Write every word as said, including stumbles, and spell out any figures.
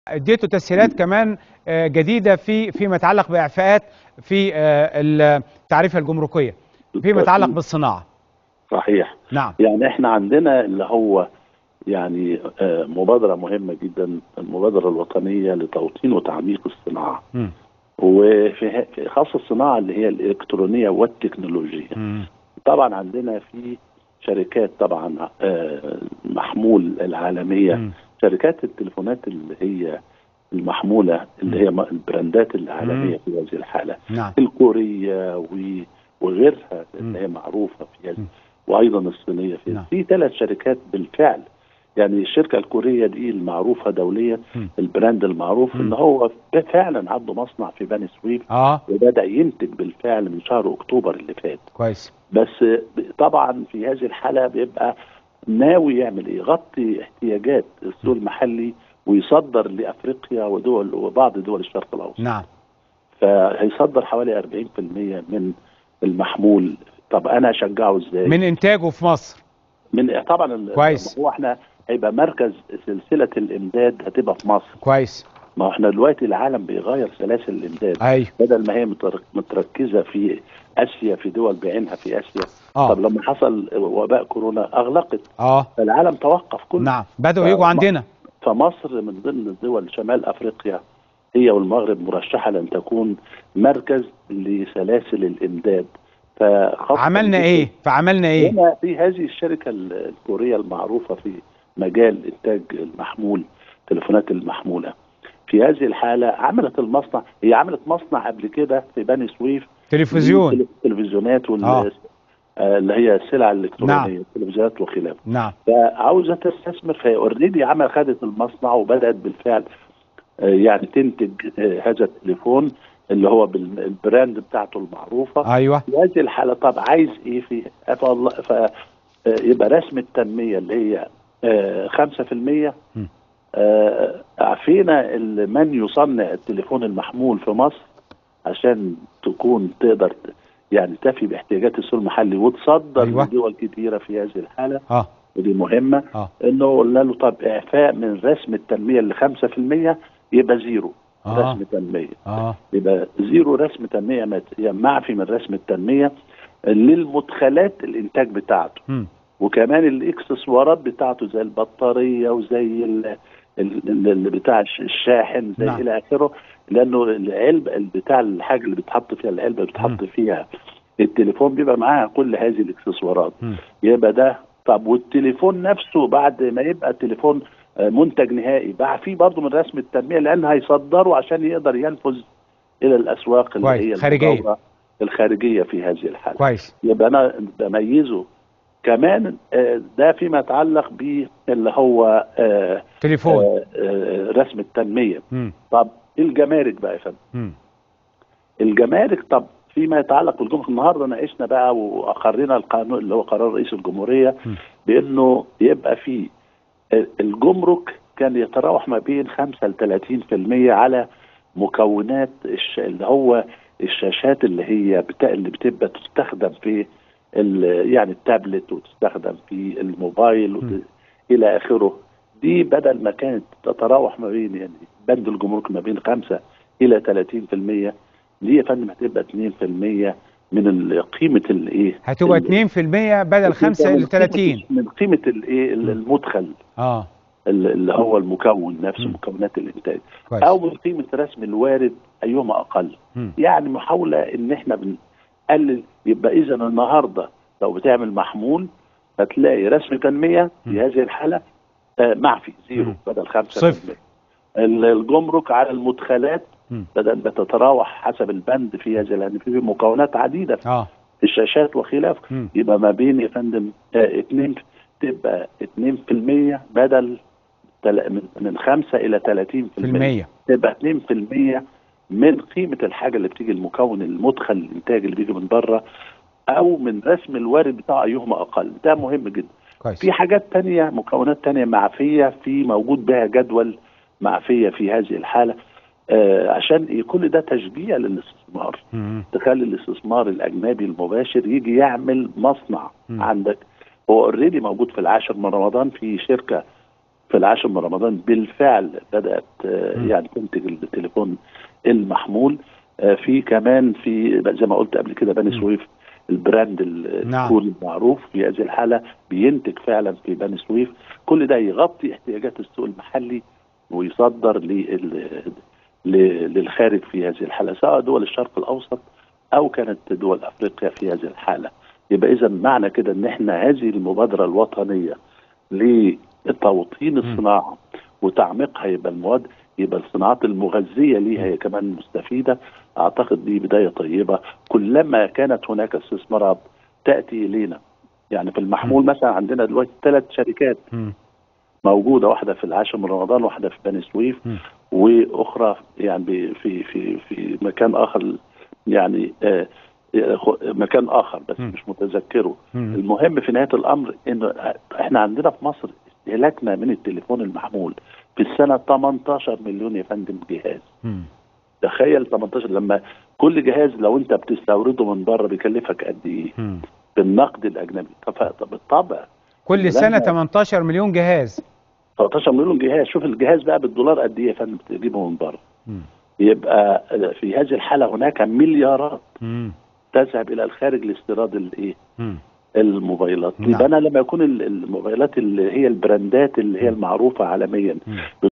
اديته تسهيلات كمان جديده في فيما يتعلق باعفاءات في التعريفه الجمركيه فيما يتعلق بالصناعه. صحيح. نعم. يعني احنا عندنا اللي هو يعني مبادره مهمه جدا، المبادره الوطنيه لتوطين وتعميق الصناعه. م. وفي خاصه الصناعه اللي هي الالكترونيه والتكنولوجيه. م. طبعا عندنا في شركات طبعا محمول العالميه، م. شركات التليفونات اللي هي المحموله اللي هي البراندات العالميه م. في هذه الحاله. نعم. الكوريه وغيرها اللي هي معروفه في هذه، وايضا الصينيه في نعم. في ثلاث شركات بالفعل. يعني الشركه الكوريه دي المعروفه دوليا، م. البراند المعروف م. ان هو فعلا عنده مصنع في بني سويف، اه وبدا ينتج بالفعل من شهر اكتوبر اللي فات. كويس. بس طبعا في هذه الحاله بيبقى ناوي يعمل ايه؟ يغطي احتياجات السوق المحلي ويصدر لافريقيا ودول وبعض دول الشرق الاوسط. نعم. فهيصدر حوالي أربعين بالمئة من المحمول. طب انا اشجعه ازاي؟ من انتاجه في مصر. من طبعا كويس. هو احنا هيبقى مركز سلسله الامداد هتبقى في مصر. كويس. ما احنا دلوقتي العالم بيغير سلاسل الامداد. ايوه. بدل ما هي متركزه في اسيا، في دول بعينها في اسيا. آه. طب لما حصل وباء كورونا اغلقت. اه فالعالم توقف كله. نعم، بدأوا يجوا عندنا. فمصر من ضمن دول شمال افريقيا هي والمغرب مرشحه لان تكون مركز لسلاسل الامداد. عملنا ايه؟ فعملنا ايه؟ هنا في هذه الشركه الكوريه المعروفه في مجال انتاج المحمول، التليفونات المحموله. في هذه الحاله عملت المصنع، هي عملت مصنع قبل كده في بني سويف تلفزيون، تلفزيونات وال آه. اللي هي السلع الالكترونيه. نعم. التلفزيونات وخلافه. نعم. فعاوزه تستثمر، فهي اوريدي عمل خدت المصنع وبدات بالفعل يعني تنتج هذا التليفون اللي هو بالبراند بتاعته المعروفه. ايوه. في هذه الحاله طب عايز ايه فيه؟ فيبقى رسم التنميه اللي هي خمسة في المية. عفينا من يصنع التليفون المحمول في مصر عشان تكون تقدر يعني تفي باحتياجات السوق المحلي وتصدر أيوة. لدول كتيره في هذه الحاله. اه ودي مهمه. اه انه قلنا له طب اعفاء من رسم التنميه اللي خمسة في المية يبقى زيرو. آه. رسم تنميه. اه يبقى زيرو رسم تنميه، معفي من رسم التنميه للمدخلات الانتاج بتاعته. م. وكمان الاكسسوارات بتاعته زي البطاريه وزي اللي بتاع الشاحن زي نعم. الى اخره. لانه العلبه بتاع الحاجه اللي بتحط فيها العلبه بتحط م. فيها التليفون بيبقى معاها كل هذه الاكسسوارات. م. يبقى ده طب والتليفون نفسه بعد ما يبقى التليفون منتج نهائي بقى فيه برضه من رسم التنميه، لان هيصدره عشان يقدر ينفذ الى الاسواق اللي هي الخارجيه الخارجيه في هذه الحاله. كويس. يبقى انا بميزه كمان. ده فيما يتعلق باللي هو تليفون رسم التنميه. م. طب الجمارك بقى يا فندم. الجمارك طب فيما يتعلق بالجمرك، النهارده ناقشنا بقى واقرينا القانون اللي هو قرار رئيس الجمهوريه م. بانه يبقى في الجمرك كان يتراوح ما بين خمسة ل ثلاثين بالمئة على مكونات اللي هو الشاشات اللي هي بتا... اللي بتبقى تستخدم في يعني التابلت وتستخدم في الموبايل وت... الى اخره. دي بدل ما كانت تتراوح ما بين يعني بند الجمرك ما بين خمسة الى ثلاثين بالمئة، دي يا فندم هتبقى اثنين بالمئة من قيمه الايه؟ هتبقى اثنين بالمئة بدل خمسة الى ثلاثين من قيمه الايه؟ المدخل اه اللي هو المكون نفسه، مكونات الانتاج. كويس. او من قيمه رسم الوارد ايهما اقل. م. يعني محاوله ان احنا بنقلل. يبقى اذا النهارده لو بتعمل محمول هتلاقي رسم تنميه في هذه الحاله آه معفي زيرو م. بدل خمسة صفر. الجمرك على المدخلات م. بدل بتتراوح حسب البند في هذه، لان في مكونات عديده اه الشاشات وخلافه. يبقى ما بين يا فندم آه اتنين تبقى اثنين بالمئة بدل من خمسة إلى ثلاثين بالمئة. تبقى اثنين بالمئة من قيمة الحاجة اللي بتيجي المكون المدخل الإنتاج اللي بيجي من بره، أو من رسم الوارد بتاع أيهما أقل. ده مهم جدا. كويس. في حاجات تانية، مكونات تانية معفية في موجود بها جدول معفية في هذه الحالة آه عشان كل ده تشجيع للاستثمار. م- تخلي الاستثمار الأجنبي المباشر يجي يعمل مصنع م- عندك. هو اوريدي موجود في العاشر من رمضان في شركة في العاشر من رمضان بالفعل بدات يعني تنتج التليفون المحمول. في كمان في زي ما قلت قبل كده بني سويف البراند الكوري المعروف في هذه الحاله بينتج فعلا في بني سويف. كل ده يغطي احتياجات السوق المحلي ويصدر للخارج في هذه الحاله، سواء دول الشرق الاوسط او كانت دول افريقيا في هذه الحاله. يبقى اذا معنى كده ان احنا هذه المبادره الوطنيه لتوطين الصناعه وتعميقها، يبقى المواد يبقى الصناعات المغذيه ليها هي كمان مستفيده. اعتقد دي بدايه طيبه. كلما كانت هناك استثمارات تاتي الينا، يعني في المحمول مثلا عندنا دلوقتي ثلاث شركات موجوده، واحده في العاشر من رمضان، واحده في بني سويف، واخرى يعني في في في مكان اخر، يعني آه مكان اخر بس م. مش متذكره. م. المهم في نهايه الامر انه احنا عندنا في مصر استهلاكنا من التليفون المحمول في السنه ثمانية عشر مليون يا فندم جهاز. م. تخيل ثمانية عشر، لما كل جهاز لو انت بتستورده من بره بيكلفك قد ايه بالنقد الاجنبي؟ بالطبع كل سنه ثمانية عشر مليون جهاز، ثمانية عشر مليون جهاز. شوف الجهاز بقى بالدولار قد ايه يا فندم بتجيبه من بره. يبقى في هذه الحاله هناك مليارات م. تذهب الى الخارج لاستيراد الايه؟ الموبايلات. يبقى انا لما يكون الموبايلات اللي هي البراندات اللي هي المعروفه عالميا م.